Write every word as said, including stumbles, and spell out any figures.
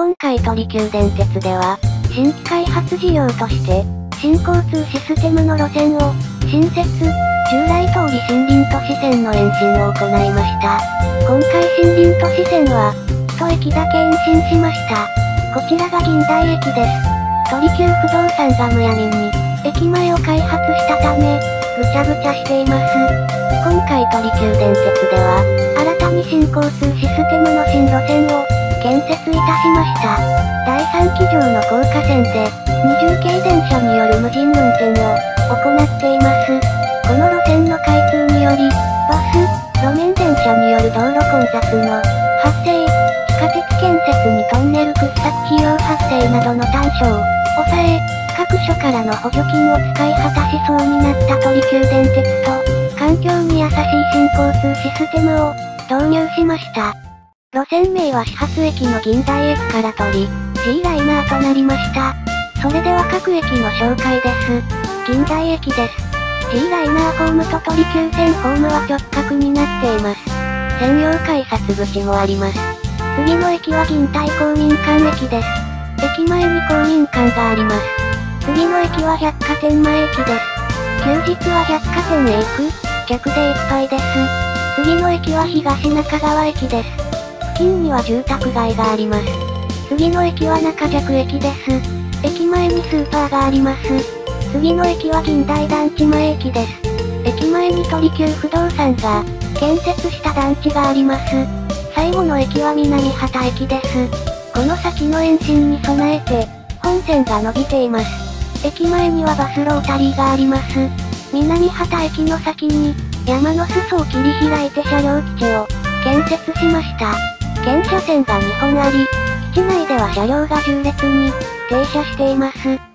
今回都理急電鉄では、新規開発事業として、新交通システムの路線を、新設、従来通り森林都市線の延伸を行いました。今回森林都市線は、一駅だけ延伸しました。こちらが銀台駅です。都理急不動産がむやみに、駅前を開発したため、ぐちゃぐちゃしています。今回都理急電鉄では、新たに新交通システムの新路線を、建設いたしました。だいさんきじょうの高架線で、二重系電車による無人運転を行っています。この路線の開通により、バス、路面電車による道路混雑の発生、地下鉄建設にトンネル掘削費用発生などの短所を抑え、各所からの補助金を使い果たしそうになった都理急電鉄と、環境に優しい新交通システムを導入しました。路線名は始発駅の銀台駅から取り、G ライナーとなりました。それでは各駅の紹介です。銀台駅です。G ライナーホームと都理急線ホームは直角になっています。専用改札口もあります。次の駅は銀台公民館駅です。駅前に公民館があります。次の駅は百貨店前駅です。休日は百貨店へ行く、客でいっぱいです。次の駅は東中川駅です。付近には住宅街があります。次の駅は中尺駅です。駅前にスーパーがあります。次の駅は銀台団地前駅です。駅前に都理急不動産が建設した団地があります。最後の駅は南畑駅です。この先の延伸に備えて、本線が伸びています。駅前にはバスロータリーがあります。南畑駅の先に、山の裾を切り開いて車両基地を建設しました。検車線がにほんあり、基地内では車両が縦列に停車しています。